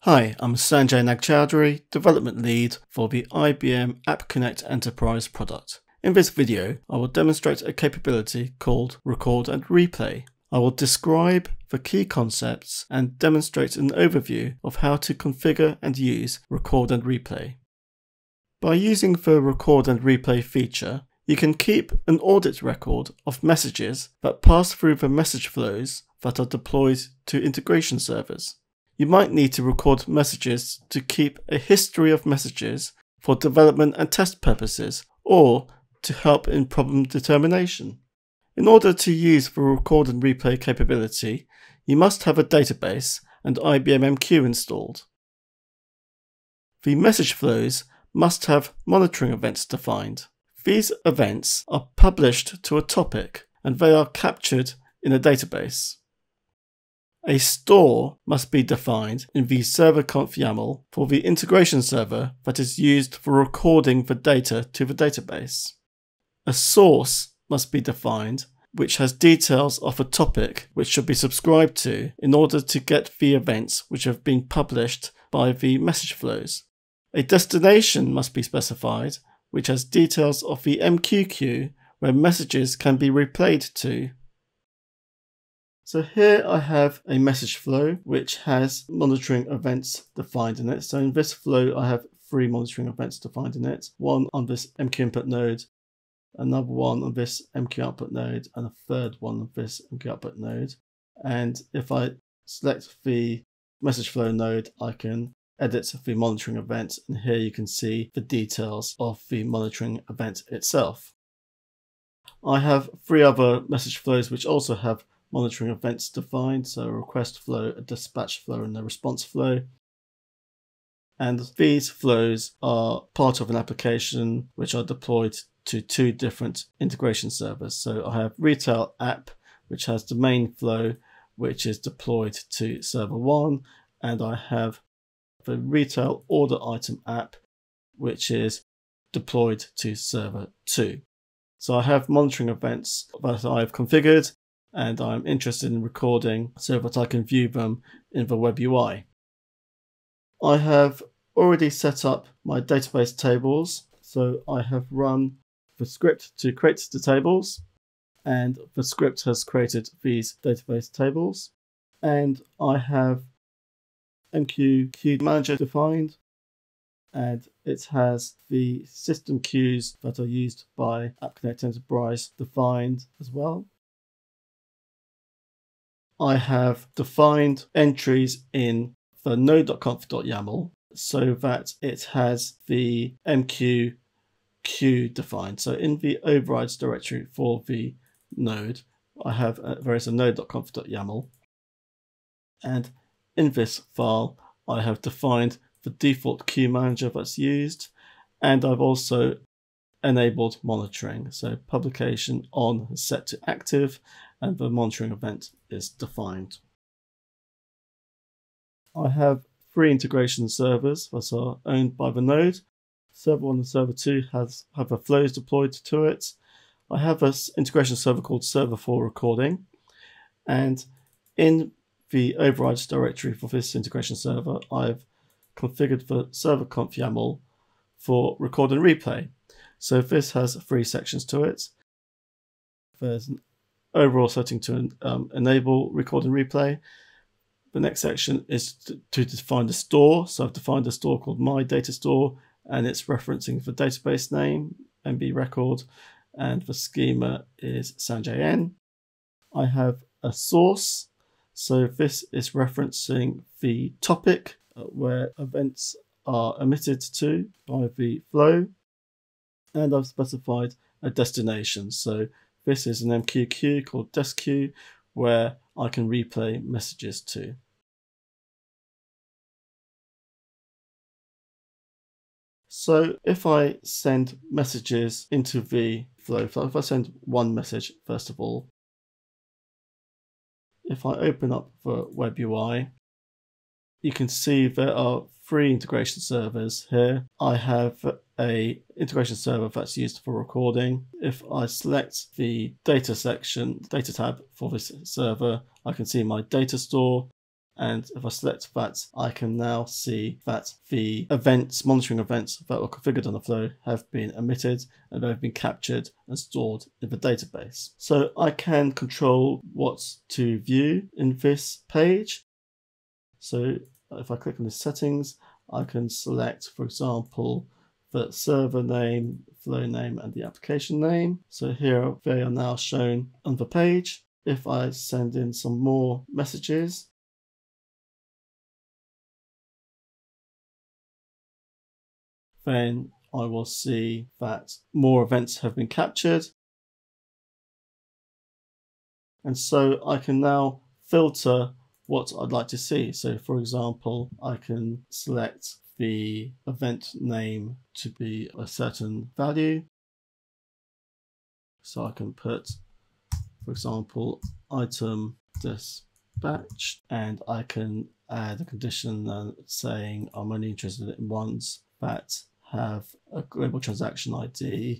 Hi, I'm Sanjay Nagchaudhary, Development Lead for the IBM App Connect Enterprise product. In this video, I will demonstrate a capability called Record and Replay. I will describe the key concepts and demonstrate an overview of how to configure and use Record and Replay. By using the Record and Replay feature, you can keep an audit record of messages that pass through the message flows that are deployed to integration servers. You might need to record messages to keep a history of messages for development and test purposes, or to help in problem determination. In order to use the Record and Replay capability, you must have a database and IBM MQ installed. The message flows must have monitoring events defined. These events are published to a topic and they are captured in a database. A store must be defined in the server conf YAML for the integration server that is used for recording the data to the database. A source must be defined which has details of a topic which should be subscribed to in order to get the events which have been published by the message flows. A destination must be specified which has details of the MQ queue where messages can be replayed to. So here I have a message flow which has monitoring events defined in it. So in this flow I have 3 monitoring events defined in it. One on this MQ input node, another one on this MQ output node, and a third one on this MQ output node. And if I select the message flow node, I can edit the monitoring event, and here you can see the details of the monitoring event itself. I have 3 other message flows which also have monitoring events defined, so a request flow, a dispatch flow, and a response flow. And these flows are part of an application which are deployed to 2 different integration servers. So I have retail app, which has the main flow, which is deployed to server 1, and I have the retail order item app, which is deployed to server 2. So I have monitoring events that I've configured, and I'm interested in recording so that I can view them in the web UI. I have already set up my database tables, so I have run the script to create the tables, and the script has created these database tables, and I have MQ queue manager defined, and it has the system queues that are used by App Connect Enterprise defined as well. I have defined entries in the node.conf.yaml so that it has the MQ queue defined. So in the overrides directory for the node, there is a node.conf.yaml, and in this file I have defined the default queue manager that's used, and I've also enabled monitoring. So publication on is set to active, and the monitoring event is defined. I have 3 integration servers that are owned by the node. Server 1 and server 2 have the flows deployed to it. I have an integration server called server 4 recording, and in the overrides directory for this integration server, I've configured the server conf YAML for record and replay. So this has 3 sections to it. There's an overall setting to enable record and replay. The next section is to define the store. So I've defined a store called my data store, and it's referencing the database name, MB record, and the schema is Sanjay N. I have a source. So this is referencing the topic where events are emitted to by the flow. And I've specified a destination. So this is an MQ queue called desc where I can replay messages to. So if I send messages into the flow, if I send one message first of all, if I open up the web UI, you can see there are 3 integration servers here. I have a integration server that's used for recording. If I select the data section, data tab for this server, I can see my data store, And if I select that, I can now see that the events, monitoring events that were configured on the flow have been emitted and they've been captured and stored in the database. So I can control what to view in this page. So if I click on the settings, I can select, for example, the server name, flow name, and the application name. So here they are now shown on the page. If I send in some more messages, then I will see that more events have been captured. And so I can now filter what I'd like to see. So for example, I can select the event name to be a certain value. So I can put, for example, item dispatched, and I can add a condition saying I'm only interested in ones that have a global transaction ID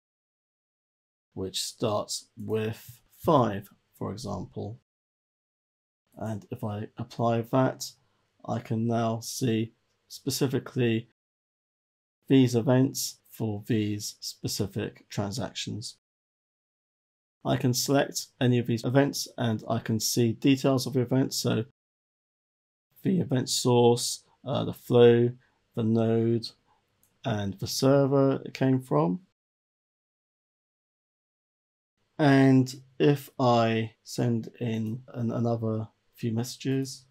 which starts with 5, for example. And if I apply that, I can now see specifically these events for these specific transactions. I can select any of these events and I can see details of the event. So the event source, the flow, the node, and the server it came from. And if I send in another few messages,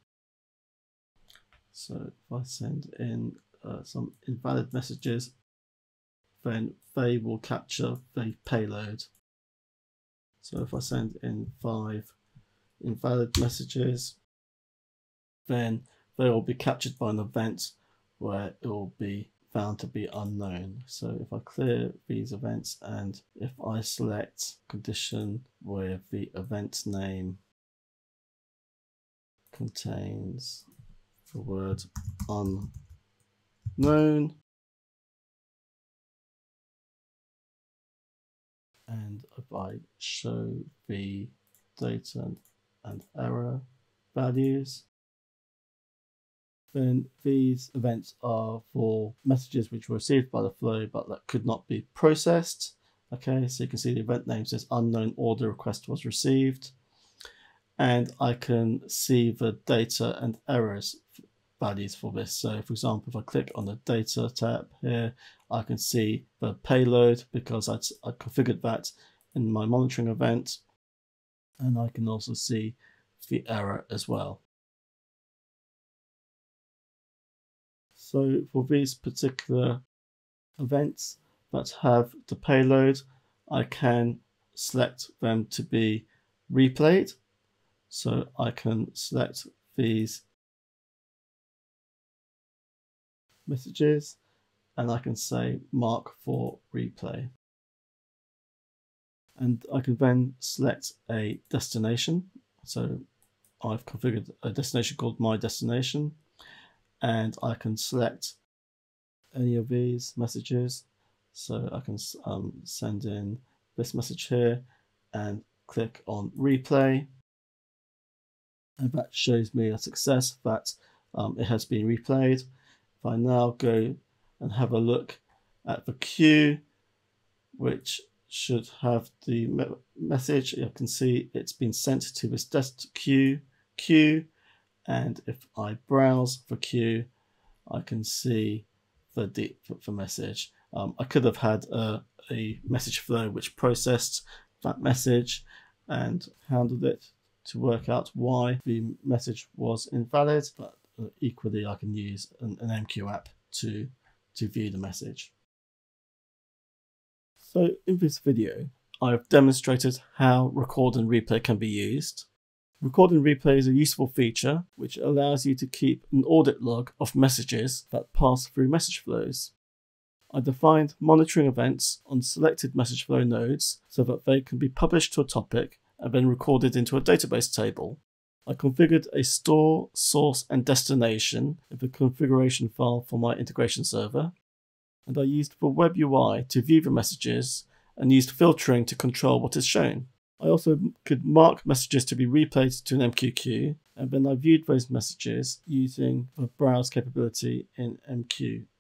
so if I send in some invalid messages, then they will capture the payload. So if I send in 5 invalid messages, then they will be captured by an event where it will be found to be unknown. So if I clear these events and if I select condition where the event name contains the word unknown, and if I show the data and error values, then these events are for messages which were received by the flow but that could not be processed. Okay, so you can see the event name says unknown order request was received, and I can see the data and errors values for this. So for example, if I click on the data tab here, I can see the payload because I configured that in my monitoring event, and I can also see the error as well. So for these particular events that have the payload, I can select them to be replayed. So I can select these messages and I can say mark for replay. And I can then select a destination. So I've configured a destination called my destination, and I can select any of these messages. So I can send in this message here and click on replay, and that shows me a success that it has been replayed. If I now go and have a look at the queue, which should have the message, you can see it's been sent to this desktop queue, and if I browse the queue, I can see the message. I could have had a message flow which processed that message and handled it to work out why the message was invalid, but equally I can use an MQ app to view the message. So in this video, I've demonstrated how record and replay can be used. Record and replay is a useful feature which allows you to keep an audit log of messages that pass through message flows. I defined monitoring events on selected message flow nodes so that they can be published to a topic and then recorded into a database table. I configured a store, source, and destination in the configuration file for my integration server, and I used the web UI to view the messages and used filtering to control what is shown. I also could mark messages to be replayed to an MQ queue and then I viewed those messages using the browse capability in MQ.